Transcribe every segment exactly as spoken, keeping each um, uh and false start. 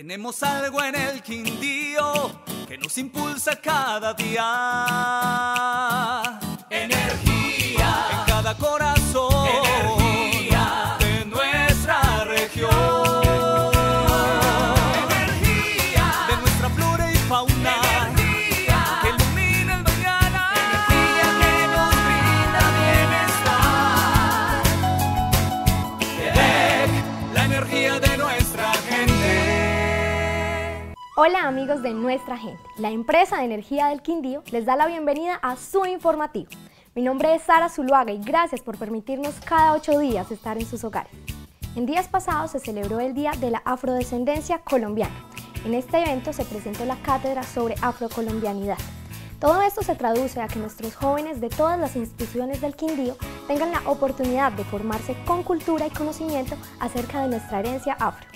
Tenemos algo en el Quindío que nos impulsa cada día. Energía en cada corazón. Energía de nuestra región. Energía de nuestra flora y fauna. Energía que ilumina el mañana. Energía que nos brinda bienestar. E D E C, la energía de nuestra gente. Hola amigos de Nuestra Gente, la empresa de energía del Quindío les da la bienvenida a su informativo. Mi nombre es Sara Zuluaga y gracias por permitirnos cada ocho días estar en sus hogares. En días pasados se celebró el Día de la Afrodescendencia Colombiana. En este evento se presentó la cátedra sobre afrocolombianidad. Todo esto se traduce a que nuestros jóvenes de todas las instituciones del Quindío tengan la oportunidad de formarse con cultura y conocimiento acerca de nuestra herencia afro.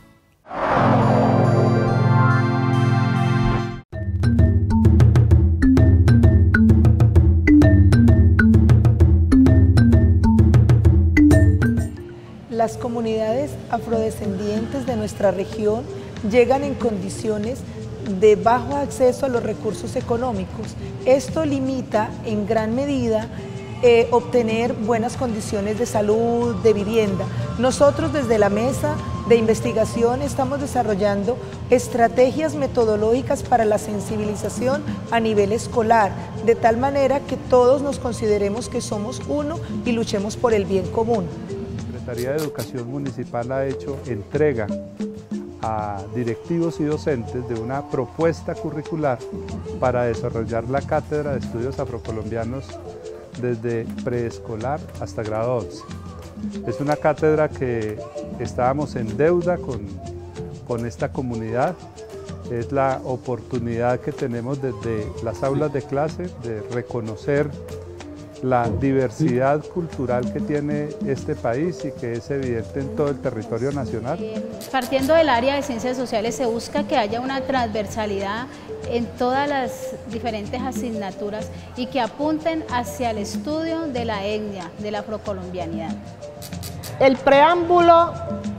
Las comunidades afrodescendientes de nuestra región llegan en condiciones de bajo acceso a los recursos económicos. Esto limita en gran medida eh, obtener buenas condiciones de salud, de vivienda. Nosotros desde la mesa de investigación estamos desarrollando estrategias metodológicas para la sensibilización a nivel escolar, de tal manera que todos nos consideremos que somos uno y luchemos por el bien común. La Secretaría de Educación Municipal ha hecho entrega a directivos y docentes de una propuesta curricular para desarrollar la Cátedra de Estudios Afrocolombianos desde preescolar hasta grado once. Es una cátedra que estábamos en deuda con, con esta comunidad. Es la oportunidad que tenemos desde las aulas de clase de reconocer la diversidad cultural que tiene este país y que es evidente en todo el territorio nacional. Partiendo del área de ciencias sociales se busca que haya una transversalidad en todas las diferentes asignaturas y que apunten hacia el estudio de la etnia, de la afrocolombianidad. El preámbulo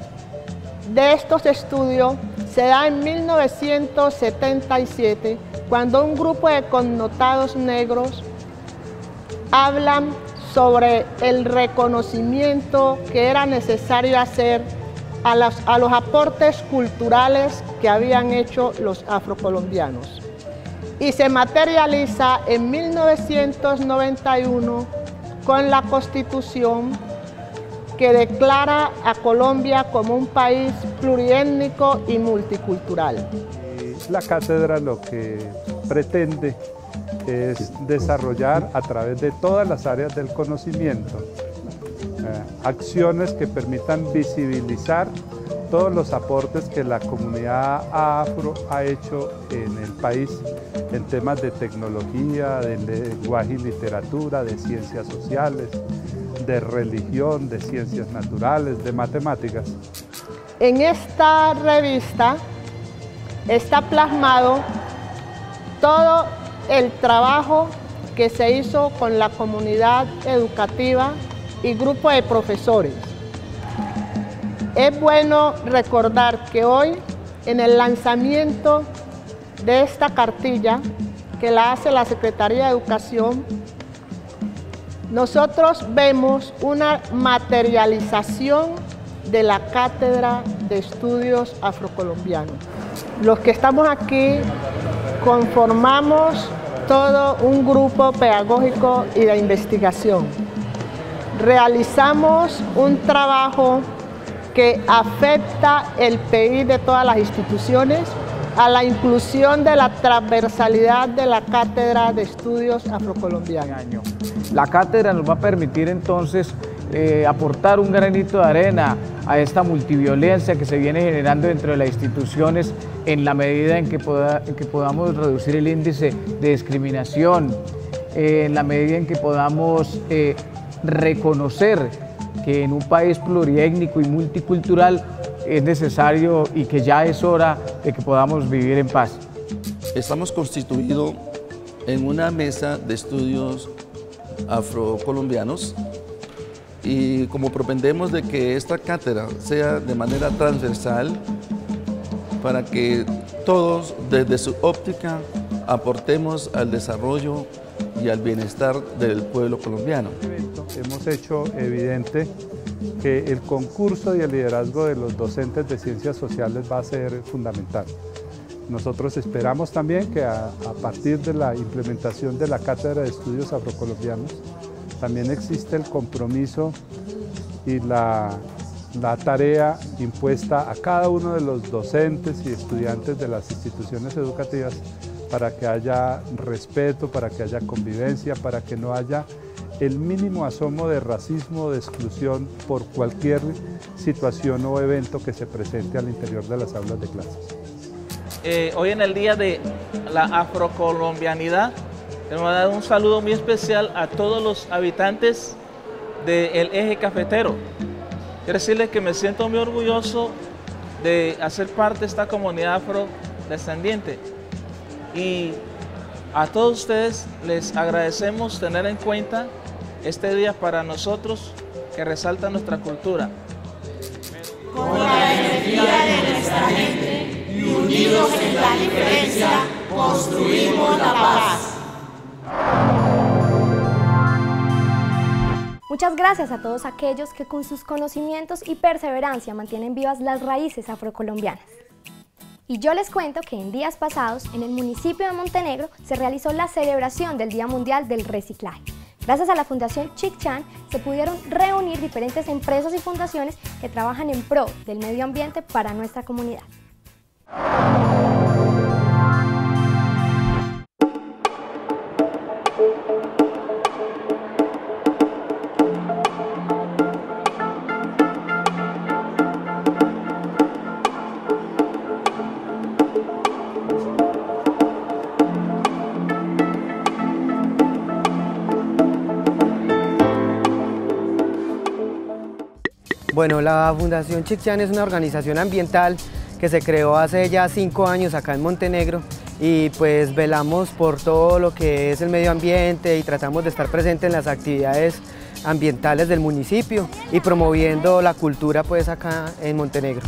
de estos estudios se da en mil novecientos setenta y siete, cuando un grupo de connotados negros hablan sobre el reconocimiento que era necesario hacer a los, a los aportes culturales que habían hecho los afrocolombianos. Y se materializa en mil novecientos noventa y uno con la Constitución que declara a Colombia como un país pluriétnico y multicultural. La cátedra lo que pretende es desarrollar a través de todas las áreas del conocimiento eh, acciones que permitan visibilizar todos los aportes que la comunidad afro ha hecho en el país en temas de tecnología, de lenguaje y literatura, de ciencias sociales, de religión, de ciencias naturales, de matemáticas. En esta revista está plasmado todo el trabajo que se hizo con la comunidad educativa y grupo de profesores. Es bueno recordar que hoy, en el lanzamiento de esta cartilla que la hace la Secretaría de Educación, nosotros vemos una materialización de la Cátedra de Estudios Afrocolombianos. Los que estamos aquí conformamos todo un grupo pedagógico y de investigación. Realizamos un trabajo que afecta el P I de todas las instituciones a la inclusión de la transversalidad de la Cátedra de Estudios Afrocolombianos. La cátedra nos va a permitir entonces eh, aportar un granito de arena a esta multiviolencia que se viene generando dentro de las instituciones en la medida en que, poda, en que podamos reducir el índice de discriminación, eh, en la medida en que podamos eh, reconocer que en un país pluriétnico y multicultural es necesario y que ya es hora de que podamos vivir en paz. Estamos constituidos en una mesa de estudios afrocolombianos y como propendemos de que esta cátedra sea de manera transversal, para que todos desde su óptica aportemos al desarrollo y al bienestar del pueblo colombiano. Hemos hecho evidente que el concurso y el liderazgo de los docentes de ciencias sociales va a ser fundamental. Nosotros esperamos también que a, a partir de la implementación de la Cátedra de Estudios Afrocolombianos también existe el compromiso y la, la tarea impuesta a cada uno de los docentes y estudiantes de las instituciones educativas para que haya respeto, para que haya convivencia, para que no haya el mínimo asomo de racismo o de exclusión por cualquier situación o evento que se presente al interior de las aulas de clases. Eh, hoy en el día de la afrocolombianidad, les voy a dar un saludo muy especial a todos los habitantes del eje cafetero. Quiero decirles que me siento muy orgulloso de hacer parte de esta comunidad afrodescendiente y a todos ustedes les agradecemos tener en cuenta este día para nosotros que resalta nuestra cultura. Con la energía de nuestra gente y unidos en la diferencia, construimos la paz. Muchas gracias a todos aquellos que con sus conocimientos y perseverancia mantienen vivas las raíces afrocolombianas. Y yo les cuento que en días pasados, en el municipio de Montenegro, se realizó la celebración del Día Mundial del Reciclaje. Gracias a la Fundación Chicchán, se pudieron reunir diferentes empresas y fundaciones que trabajan en pro del medio ambiente para nuestra comunidad. Bueno, la Fundación Chicchán es una organización ambiental que se creó hace ya cinco años acá en Montenegro y pues velamos por todo lo que es el medio ambiente y tratamos de estar presentes en las actividades ambientales del municipio y promoviendo la cultura pues acá en Montenegro.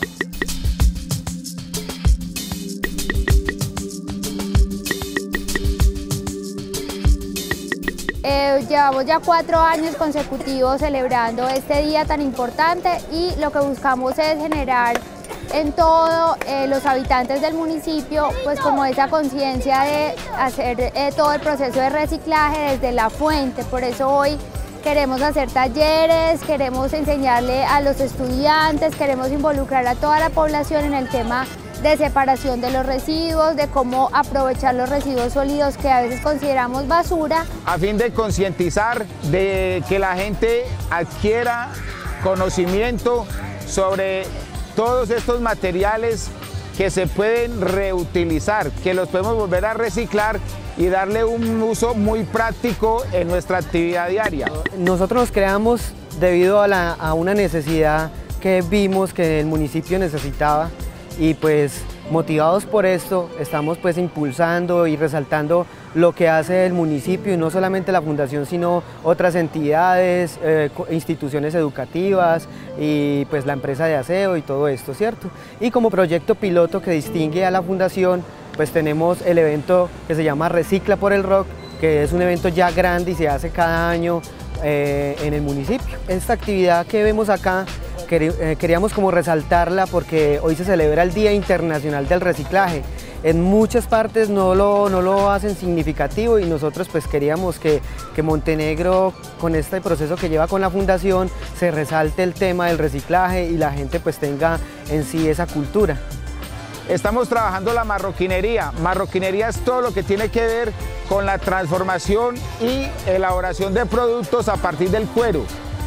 Eh, llevamos ya cuatro años consecutivos celebrando este día tan importante y lo que buscamos es generar en todos eh, los habitantes del municipio pues como esa conciencia de hacer eh, todo el proceso de reciclaje desde la fuente. Por eso hoy queremos hacer talleres, queremos enseñarle a los estudiantes, queremos involucrar a toda la población en el tema de separación de los residuos, de cómo aprovechar los residuos sólidos que a veces consideramos basura. A fin de concientizar de que la gente adquiera conocimiento sobre todos estos materiales que se pueden reutilizar, que los podemos volver a reciclar y darle un uso muy práctico en nuestra actividad diaria. Nosotros nos creamos debido a, la, a una necesidad que vimos que el municipio necesitaba y pues motivados por esto estamos pues impulsando y resaltando lo que hace el municipio y no solamente la fundación sino otras entidades, eh, instituciones educativas y pues la empresa de aseo y todo esto, ¿cierto? Y como proyecto piloto que distingue a la fundación pues tenemos el evento que se llama Recicla por el Rock, que es un evento ya grande y se hace cada año eh, en el municipio. Esta actividad que vemos acá queríamos como resaltarla porque hoy se celebra el Día Internacional del Reciclaje. En muchas partes no lo, no lo hacen significativo y nosotros pues queríamos que, que Montenegro con este proceso que lleva con la fundación se resalte el tema del reciclaje y la gente pues tenga en sí esa cultura. Estamos trabajando la marroquinería. Marroquinería es todo lo que tiene que ver con la transformación y elaboración de productos a partir del cuero.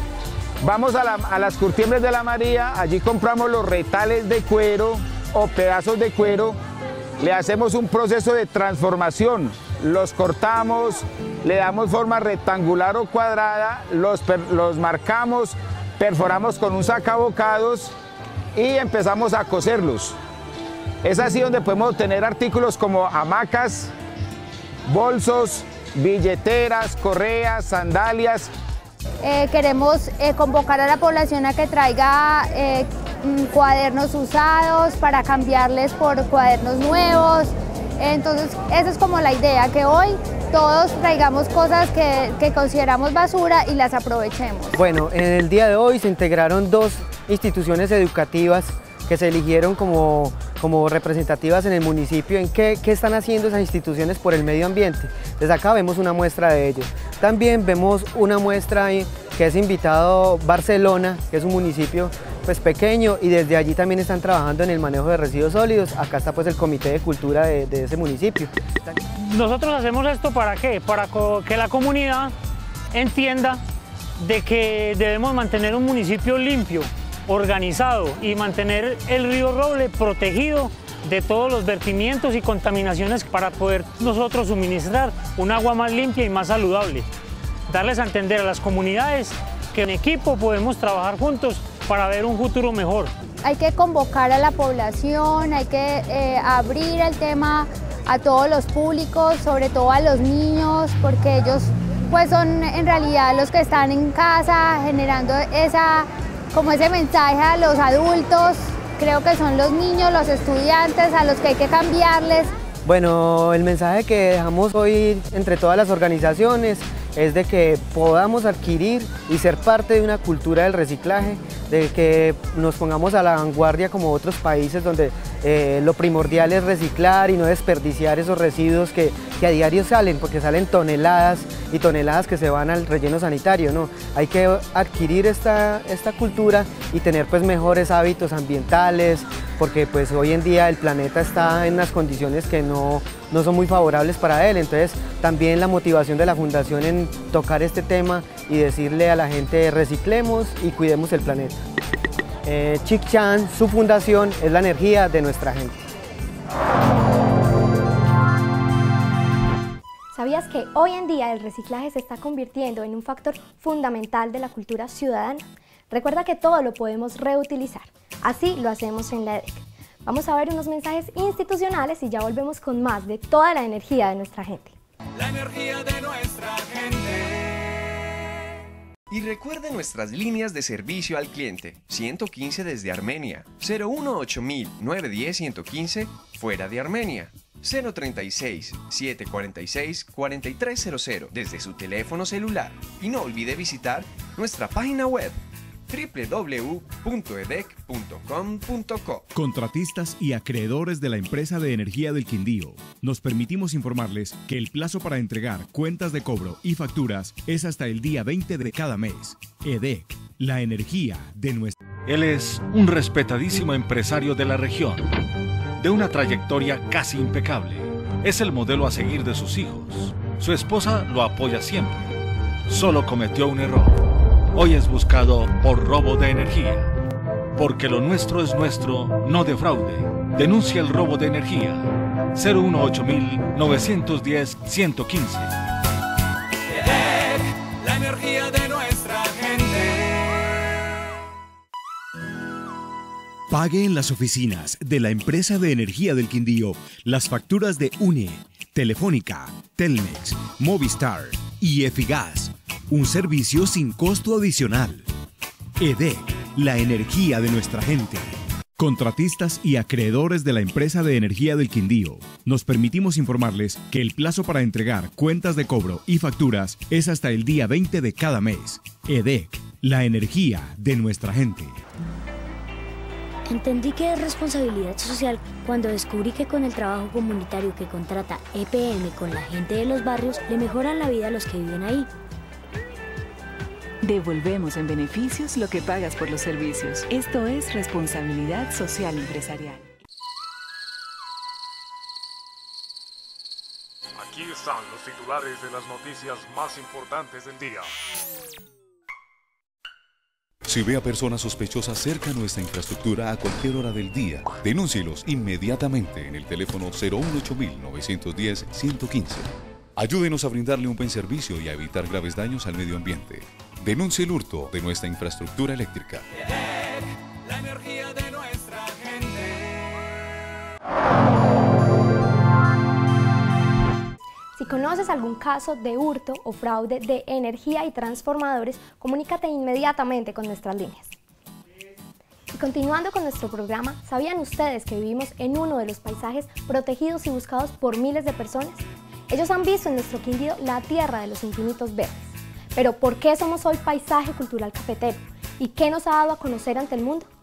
Vamos a, la, a las curtiembres de la María, allí compramos los retales de cuero o pedazos de cuero, le hacemos un proceso de transformación, los cortamos, le damos forma rectangular o cuadrada, los, los marcamos, perforamos con un sacabocados y empezamos a coserlos. Es así donde podemos obtener artículos como hamacas, bolsos, billeteras, correas, sandalias. Eh, queremos eh, convocar a la población a que traiga eh, mmm, cuadernos usados para cambiarles por cuadernos nuevos. Entonces esa es como la idea, que hoy todos traigamos cosas que, que consideramos basura y las aprovechemos. Bueno, en el día de hoy se integraron dos instituciones educativas que se eligieron como, como representativas en el municipio. ¿En qué, qué están haciendo esas instituciones por el medio ambiente? Desde acá vemos una muestra de ello. También vemos una muestra que es invitado Barcelona, que es un municipio pues pequeño, y desde allí también están trabajando en el manejo de residuos sólidos. Acá está pues el comité de cultura de, de ese municipio. Nosotros hacemos esto ¿para qué? Para que la comunidad entienda de que debemos mantener un municipio limpio, organizado, y mantener el río Roble protegido de todos los vertimientos y contaminaciones para poder nosotros suministrar un agua más limpia y más saludable. Darles a entender a las comunidades que en equipo podemos trabajar juntos para ver un futuro mejor. Hay que convocar a la población, hay que eh, abrir el tema a todos los públicos, sobre todo a los niños, porque ellos pues son en realidad los que están en casa generando esa, como ese mensaje a los adultos. Creo que son los niños, los estudiantes a los que hay que cambiarles. Bueno, el mensaje que dejamos hoy entre todas las organizaciones es de que podamos adquirir y ser parte de una cultura del reciclaje, de que nos pongamos a la vanguardia como otros países donde eh, lo primordial es reciclar y no desperdiciar esos residuos que, que a diario salen, porque salen toneladas y toneladas que se van al relleno sanitario, ¿no? Hay que adquirir esta, esta cultura y tener pues mejores hábitos ambientales, porque pues hoy en día el planeta está en unas condiciones que no, no son muy favorables para él. Entonces también la motivación de la Fundación en tocar este tema y decirle a la gente reciclemos y cuidemos el planeta. Eh, Chic-Chan, su fundación, es la energía de nuestra gente. ¿Sabías que hoy en día el reciclaje se está convirtiendo en un factor fundamental de la cultura ciudadana? Recuerda que todo lo podemos reutilizar. Así lo hacemos en la E D E C. Vamos a ver unos mensajes institucionales y ya volvemos con más de toda la energía de nuestra gente. La energía de nuestra gente. Y recuerde nuestras líneas de servicio al cliente. ciento quince desde Armenia, cero uno ocho mil novecientos diez ciento quince fuera de Armenia, cero treinta y seis, setecientos cuarenta y seis, cuarenta y tres cero cero desde su teléfono celular. Y no olvide visitar nuestra página web doble u doble u doble u punto e d e c punto com punto co. Contratistas y acreedores de la empresa de energía del Quindío, nos permitimos informarles que el plazo para entregar cuentas de cobro y facturas es hasta el día veinte de cada mes. E D E C, la energía de nuestra... Él es un respetadísimo empresario de la región, de una trayectoria casi impecable. Es el modelo a seguir de sus hijos. Su esposa lo apoya siempre. Solo cometió un error. Hoy es buscado por robo de energía. Porque lo nuestro es nuestro, no de fraude. Denuncia el robo de energía. cero uno ocho mil novecientos diez ciento quince. E D E C, la energía de nuestra gente. Pague en las oficinas de la empresa de energía del Quindío las facturas de UNE, Telefónica, Telmex, Movistar y Efigas. Un servicio sin costo adicional. E D E C, la energía de nuestra gente. Contratistas y acreedores de la empresa de energía del Quindío, nos permitimos informarles que el plazo para entregar cuentas de cobro y facturas es hasta el día veinte de cada mes. E D E C, la energía de nuestra gente. Entendí que es responsabilidad social cuando descubrí que con el trabajo comunitario que contrata E P M con la gente de los barrios, le mejoran la vida a los que viven ahí. Devolvemos en beneficios lo que pagas por los servicios. Esto es responsabilidad social empresarial. Aquí están los titulares de las noticias más importantes del día. Si ve a personas sospechosas cerca a nuestra infraestructura a cualquier hora del día, denúncielos inmediatamente en el teléfono cero uno ocho mil novecientos diez ciento quince. Ayúdenos a brindarle un buen servicio y a evitar graves daños al medio ambiente. Denuncie el hurto de nuestra infraestructura eléctrica. E D E C, la energía de nuestra gente. Si conoces algún caso de hurto o fraude de energía y transformadores, comunícate inmediatamente con nuestras líneas. Y continuando con nuestro programa, ¿sabían ustedes que vivimos en uno de los paisajes protegidos y buscados por miles de personas? Ellos han visto en nuestro Quindío la tierra de los infinitos verdes. Pero ¿por qué somos hoy paisaje cultural cafetero? ¿Y qué nos ha dado a conocer ante el mundo?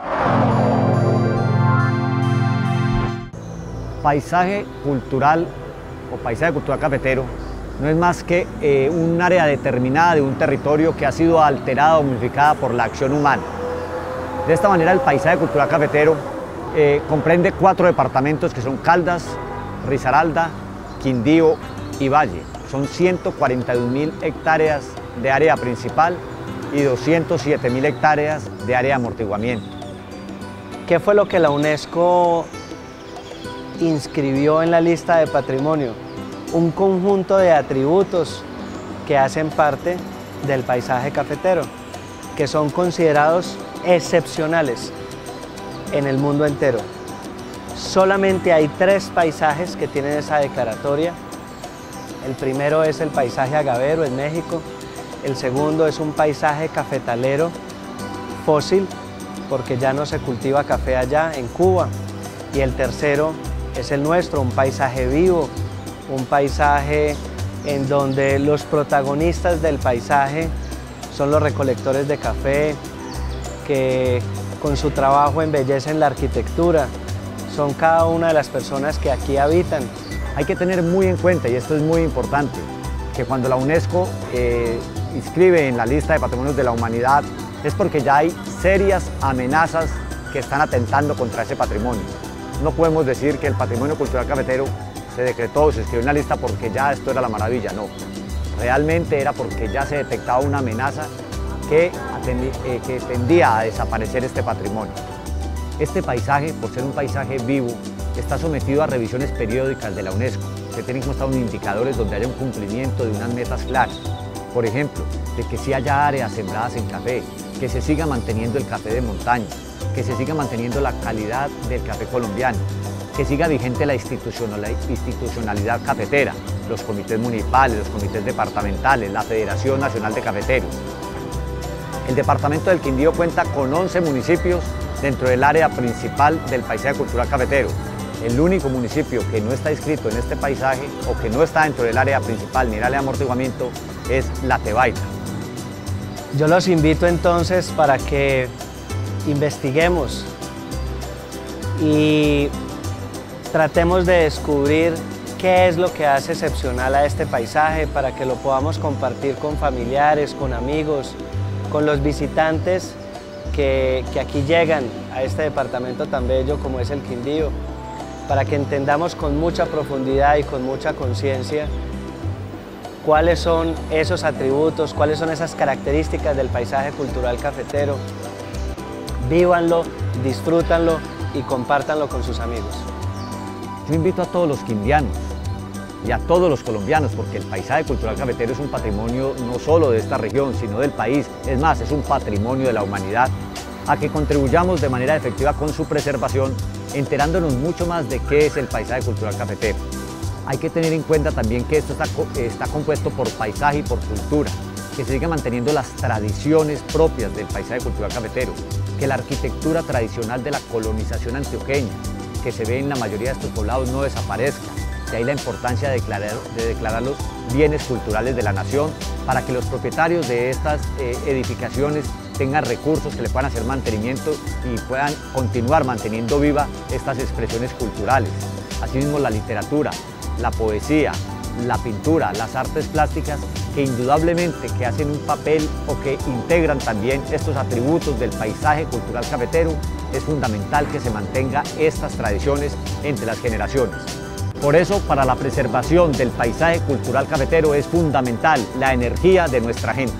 Paisaje cultural o paisaje cultural cafetero no es más que eh, un área determinada de un territorio que ha sido alterada o modificada por la acción humana. De esta manera, el paisaje cultural cafetero eh, comprende cuatro departamentos que son Caldas, Risaralda, Quindío y Valle. Son ciento cuarenta y dos mil hectáreas de área principal y doscientas siete mil hectáreas de área de amortiguamiento. ¿Qué fue lo que la UNESCO inscribió en la lista de patrimonio? Un conjunto de atributos que hacen parte del paisaje cafetero, que son considerados excepcionales en el mundo entero. Solamente hay tres paisajes que tienen esa declaratoria. El primero es el paisaje agavero en México, el segundo es un paisaje cafetalero fósil, porque ya no se cultiva café allá en Cuba, y el tercero es el nuestro, un paisaje vivo, un paisaje en donde los protagonistas del paisaje son los recolectores de café, que con su trabajo embellecen la arquitectura, son cada una de las personas que aquí habitan. Hay que tener muy en cuenta, y esto es muy importante, que cuando la UNESCO eh, inscribe en la lista de patrimonios de la humanidad es porque ya hay serias amenazas que están atentando contra ese patrimonio. No podemos decir que el patrimonio cultural cafetero se decretó, se escribió en la lista porque ya esto era la maravilla, no. Realmente era porque ya se detectaba una amenaza que, atendi, eh, que tendía a desaparecer este patrimonio. Este paisaje, por ser un paisaje vivo, está sometido a revisiones periódicas de la UNESCO. Se tienen que mostrar unos indicadores donde haya un cumplimiento de unas metas claras. Por ejemplo, de que sí haya áreas sembradas en café, que se siga manteniendo el café de montaña, que se siga manteniendo la calidad del café colombiano, que siga vigente la institucionalidad cafetera, los comités municipales, los comités departamentales, la Federación Nacional de Cafeteros. El departamento del Quindío cuenta con once municipios dentro del área principal del paisaje cultural cafetero. El único municipio que no está inscrito en este paisaje o que no está dentro del área principal ni el área de amortiguamiento es La Tebaida. Yo los invito entonces para que investiguemos y tratemos de descubrir qué es lo que hace excepcional a este paisaje para que lo podamos compartir con familiares, con amigos, con los visitantes que, que aquí llegan a este departamento tan bello como es el Quindío, para que entendamos con mucha profundidad y con mucha conciencia cuáles son esos atributos, cuáles son esas características del paisaje cultural cafetero. Vívanlo, disfrútanlo y compártanlo con sus amigos. Yo invito a todos los quindianos y a todos los colombianos, porque el paisaje cultural cafetero es un patrimonio no solo de esta región, sino del país, es más, es un patrimonio de la humanidad, a que contribuyamos de manera efectiva con su preservación, enterándonos mucho más de qué es el paisaje cultural cafetero. Hay que tener en cuenta también que esto está, está compuesto por paisaje y por cultura, que se siga manteniendo las tradiciones propias del paisaje cultural cafetero, que la arquitectura tradicional de la colonización antioqueña, que se ve en la mayoría de estos poblados, no desaparezca. De ahí la importancia de declarar, de declarar los bienes culturales de la nación para que los propietarios de estas eh, edificaciones tengan recursos que le puedan hacer mantenimiento y puedan continuar manteniendo viva estas expresiones culturales. Asimismo, la literatura, la poesía, la pintura, las artes plásticas, que indudablemente que hacen un papel o que integran también estos atributos del paisaje cultural cafetero, es fundamental que se mantenga estas tradiciones entre las generaciones. Por eso, para la preservación del paisaje cultural cafetero es fundamental la energía de nuestra gente.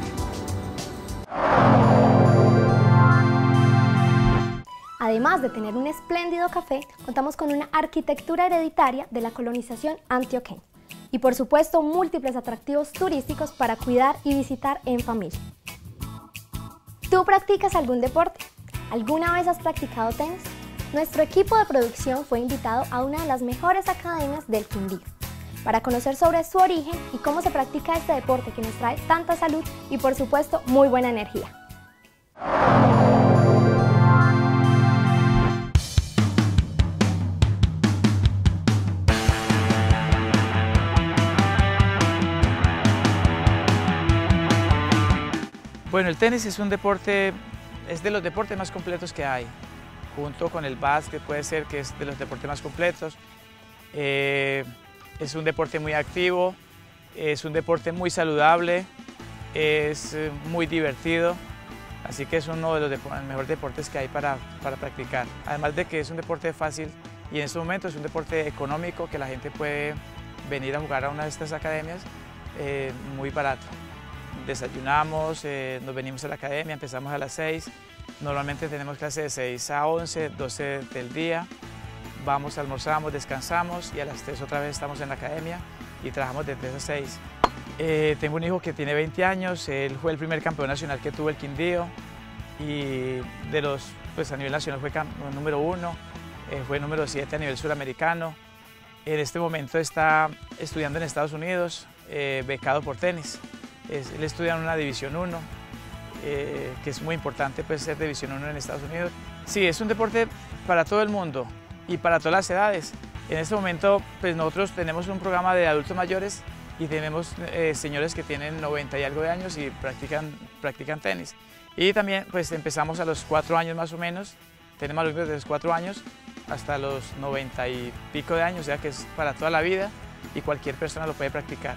Además de tener un espléndido café, contamos con una arquitectura hereditaria de la colonización antioqueña y, por supuesto, múltiples atractivos turísticos para cuidar y visitar en familia. ¿Tú practicas algún deporte? ¿Alguna vez has practicado tenis? Nuestro equipo de producción fue invitado a una de las mejores academias del Quindío para conocer sobre su origen y cómo se practica este deporte que nos trae tanta salud y, por supuesto, muy buena energía. Bueno, el tenis es un deporte, es de los deportes más completos que hay, junto con el básquet puede ser que es de los deportes más completos. Eh, es un deporte muy activo, es un deporte muy saludable, es muy divertido, así que es uno de los dep- mejores deportes que hay para, para practicar. Además de que es un deporte fácil y en este momento es un deporte económico que la gente puede venir a jugar a una de estas academias eh, muy barato. Desayunamos, eh, nos venimos a la academia, empezamos a las seis, normalmente tenemos clase de seis a once, doce del día, vamos, almorzamos, descansamos y a las tres otra vez estamos en la academia y trabajamos de tres a seis. Eh, tengo un hijo que tiene veinte años, él fue el primer campeón nacional que tuvo el Quindío y de los, pues a nivel nacional fue número uno, eh, fue número siete a nivel suramericano. En este momento está estudiando en Estados Unidos, eh, becado por tenis. Es, él estudia en una División uno, eh, que es muy importante pues, ser División uno en Estados Unidos. Sí, es un deporte para todo el mundo y para todas las edades. En este momento pues, nosotros tenemos un programa de adultos mayores y tenemos eh, señores que tienen noventa y algo de años y practican, practican tenis. Y también pues, empezamos a los cuatro años más o menos, tenemos alumnos desde los cuatro años hasta los noventa y pico de años, o sea que es para toda la vida y cualquier persona lo puede practicar.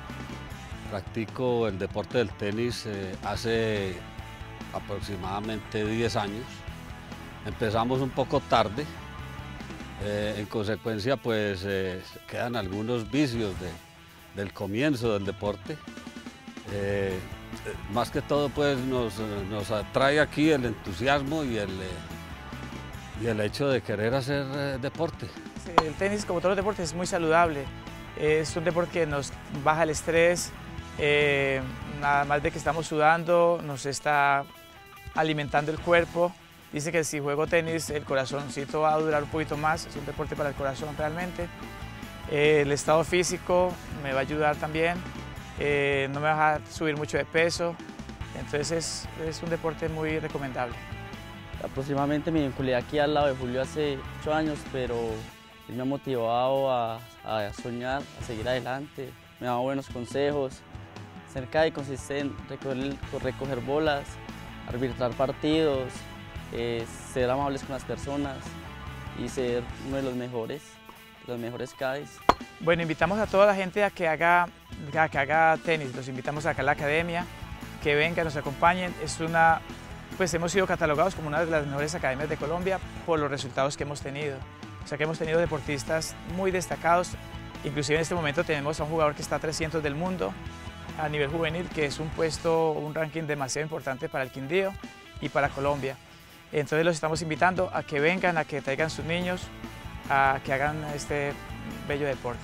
Practico el deporte del tenis eh, hace aproximadamente diez años. Empezamos un poco tarde, eh, en consecuencia pues eh, quedan algunos vicios de, del comienzo del deporte. Eh, más que todo pues nos, nos atrae aquí el entusiasmo y el, eh, y el hecho de querer hacer eh, deporte. Sí, el tenis, como todos los deportes, es muy saludable. Es un deporte que nos baja el estrés. Eh, nada más de que estamos sudando, nos está alimentando el cuerpo. Dice que si juego tenis el corazoncito va a durar un poquito más, es un deporte para el corazón realmente. Eh, el estado físico me va a ayudar también, eh, no me va a subir mucho de peso, entonces es, es un deporte muy recomendable. Aproximadamente me vinculé aquí al lado de Julio hace ocho años, pero él me ha motivado a, a soñar, a seguir adelante, me ha dado buenos consejos. Ser cada y consistente, recoger, recoger bolas, arbitrar partidos, eh, ser amables con las personas y ser uno de los mejores, de los mejores caddies. Bueno, invitamos a toda la gente a que haga, a que haga tenis, los invitamos acá a la academia, que vengan, nos acompañen. Es una, pues hemos sido catalogados como una de las mejores academias de Colombia por los resultados que hemos tenido. O sea que hemos tenido deportistas muy destacados, inclusive en este momento tenemos a un jugador que está a trescientos del mundo, a nivel juvenil, que es un puesto, un ranking demasiado importante para el Quindío y para Colombia. Entonces los estamos invitando a que vengan, a que traigan sus niños, a que hagan este bello deporte.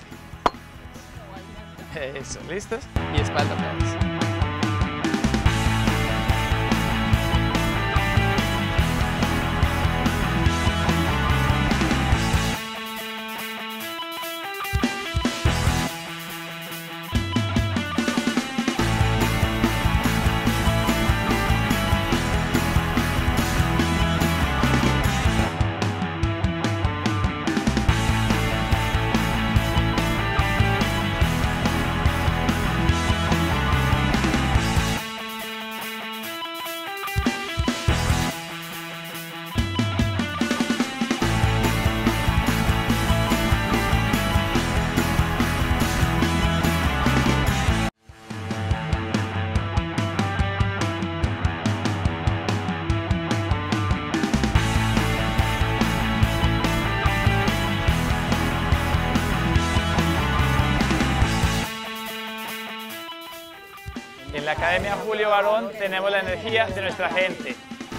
Eso, ¿listos? Y espalda atrás. En la Academia Julio Barón tenemos la energía de nuestra gente.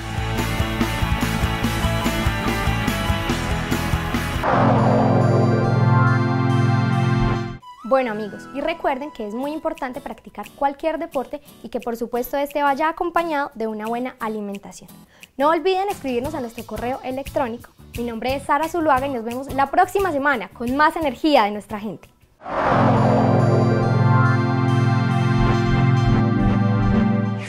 Bueno amigos, y recuerden que es muy importante practicar cualquier deporte y que por supuesto este vaya acompañado de una buena alimentación. No olviden escribirnos a nuestro correo electrónico. Mi nombre es Sara Zuluaga y nos vemos la próxima semana con más energía de nuestra gente.